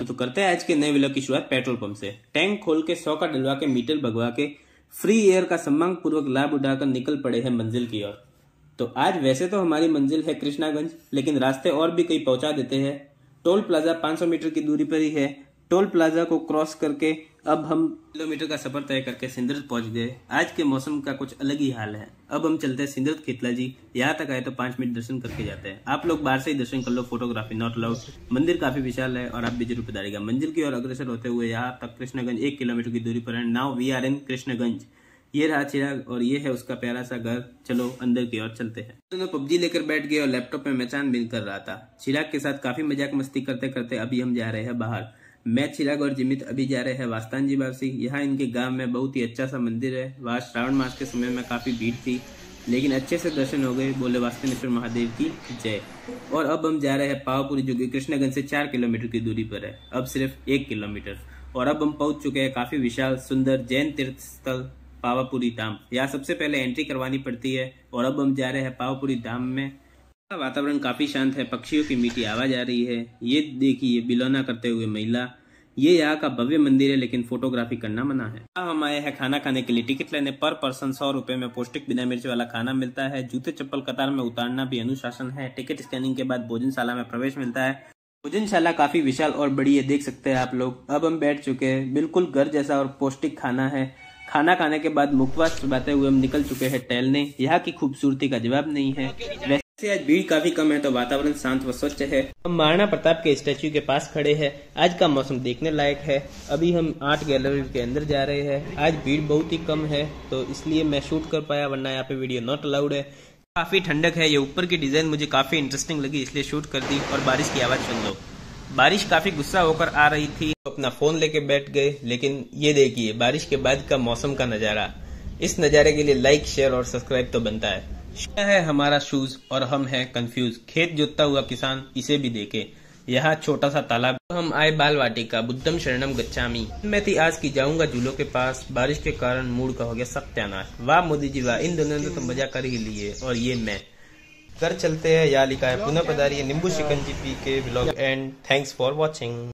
तो करते हैं आज के नए व्लॉग की शुरुआत पेट्रोल पंप से। टैंक खोल के 100 का डलवा के मीटर भगवा के फ्री एयर का सम्मान पूर्वक लाभ उठाकर निकल पड़े हैं मंजिल की ओर। तो आज वैसे तो हमारी मंजिल है कृष्णागंज, लेकिन रास्ते और भी कहीं पहुंचा देते हैं। टोल प्लाजा 500 मीटर की दूरी पर ही है। टोल प्लाजा को क्रॉस करके अब हम किलोमीटर का सफर तय करके सिंदरत पहुंच गए। आज के मौसम का कुछ अलग ही हाल है। अब हम चलते हैं सिंदरत खेतला जी। यहाँ तक आए तो 5 मिनट दर्शन करके जाते हैं। आप लोग बाहर से ही दर्शन कर लो, फोटोग्राफी नॉट अलाउड। मंदिर काफी विशाल है और आप भी जरूर पधारिएगा। मंजिल की ओर अग्रसर होते हुए यहाँ तक कृष्णगंज 1 किलोमीटर की दूरी पर है। Now we are in Krishnaganj. ये रहा चिराग और ये है उसका प्यारा सा घर। चलो अंदर की ओर चलते हैं। दोनों पबजी लेकर बैठ गए और लैपटॉप में मैचान बिल कर रहा था। चिराग के साथ काफी मजाक मस्ती करते करते अभी हम जा रहे हैं बाहर। मैं, चिराग और जिमित अभी जा रहे हैं वास्तान जी बासी। यहाँ इनके गांव में बहुत ही अच्छा सा मंदिर है। वहाँ श्रावण मास के समय में काफी भीड़ थी, लेकिन अच्छे से दर्शन हो गए। बोले वास्तवेश्वर महादेव की जय। और अब हम जा रहे हैं पावापुरी, जो कि कृष्णगंज से 4 किलोमीटर की दूरी पर है, अब सिर्फ 1 किलोमीटर। और अब हम पहुंच चुके हैं काफी विशाल सुंदर जैन तीर्थ स्थल पावापुरी धाम। यहाँ सबसे पहले एंट्री करवानी पड़ती है। और अब हम जा रहे हैं पावापुरी धाम में। वातावरण काफी शांत है, पक्षियों की मीठी आवाज आ रही है। ये देखिए बिलौना करते हुए महिला। ये यहाँ का भव्य मंदिर है, लेकिन फोटोग्राफी करना मना है। हम आए हैं खाना खाने के लिए। टिकट लेने पर पर्सन 100 रुपए में पौष्टिक बिना मिर्च वाला खाना मिलता है। जूते चप्पल कतार में उतारना भी अनुशासन है। टिकट स्कैनिंग के बाद भोजनशाला में प्रवेश मिलता है। भोजनशाला काफी विशाल और बड़ी है, देख सकते हैं आप लोग। अब हम बैठ चुके हैं। बिल्कुल घर जैसा और पौष्टिक खाना है। खाना खाने के बाद मुखवास चबाते हुए हम निकल चुके हैं टहलने। यहाँ की खूबसूरती का जवाब नहीं है। वैसे आज भीड़ काफी कम है, तो वातावरण शांत व स्वच्छ है। हम महाराणा प्रताप के स्टैच्यू के पास खड़े हैं। आज का मौसम देखने लायक है। अभी हम आर्ट गैलरी के अंदर जा रहे हैं। आज भीड़ बहुत ही कम है, तो इसलिए मैं शूट कर पाया, वरना यहाँ पे वीडियो नॉट अलाउड है। काफी ठंडक है। ये ऊपर की डिजाइन मुझे काफी इंटरेस्टिंग लगी, इसलिए शूट कर दी। और बारिश की आवाज सुन लो। बारिश काफी गुस्सा होकर आ रही थी, तो अपना फोन लेके बैठ गए। लेकिन ये देखिए बारिश के बाद का मौसम का नजारा। इस नजारे के लिए लाइक, शेयर और सब्सक्राइब तो बनता है। यह है हमारा शूज और हम हैं कंफ्यूज। खेत जोतता हुआ किसान, इसे भी देखे। यहाँ छोटा सा तालाब। हम आए बाल वाटिका, बुद्धम शरणम गच्छामि। मैं थी आज की जाऊंगा झूलों के पास। बारिश के कारण मूड का हो गया सत्यानाश। वाह मोदी जी वाह, इन दोनों ने तो मजा कर ही लिए। और ये मैं घर चलते हैं। यहाँ लिखा है पुनः पधारिए नींबू शिकंजी पी के। Vlog and thanks for watching.